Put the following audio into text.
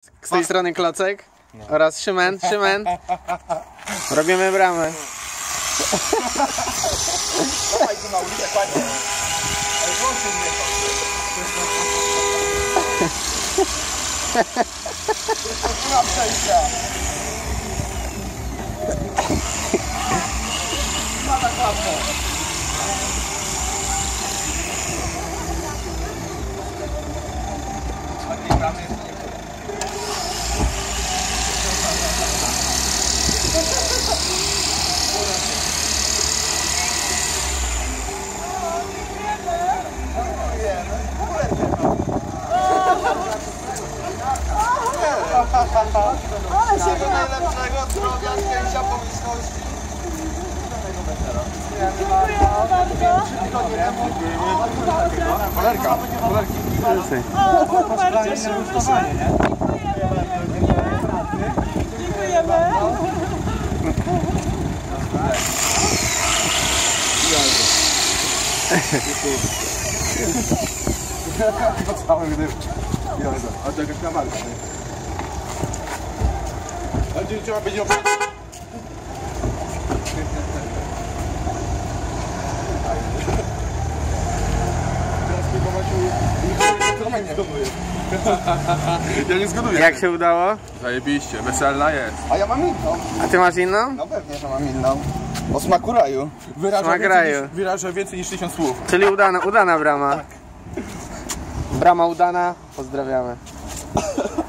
Z tej strony Klocek oraz Szymen. Robimy bramę. Dawaj tu na ulicę, kładź. Ale włączył mnie to. Nie ma przejścia. Ma tak łatwo. Takiej bramy jest nie. Ale się go najlepszego zdrowia, szczęścia, pomyślności. Kolerka. O, super, cieszymy się. Dziękujemy. Cały gdy. A to jakaś kamarka. A gdzie trzeba być obecny? Ja nie zgaduję. Jak się udało? Zajebiście, weselna jest. A ja mam inną. A ty masz inną? No pewnie, że mam inną. O smaku raju. Wyraża więcej niż 1000 słów. Czyli udana brama. Brama udana, pozdrawiamy.